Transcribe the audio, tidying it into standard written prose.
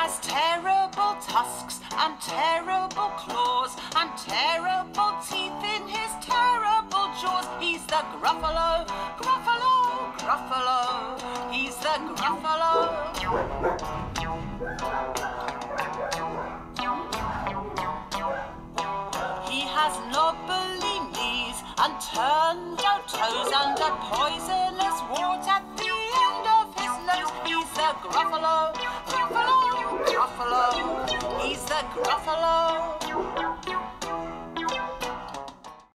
has terrible tusks and terrible claws and terrible teeth in his terrible jaws. He's the Gruffalo, Gruffalo, Gruffalo. He's the Gruffalo. He has knobbly knees and turned out toes and a poisonous wart at the end of his nose. He's the Gruffalo, Gruffalo, Gruffalo. He's the Gruffalo.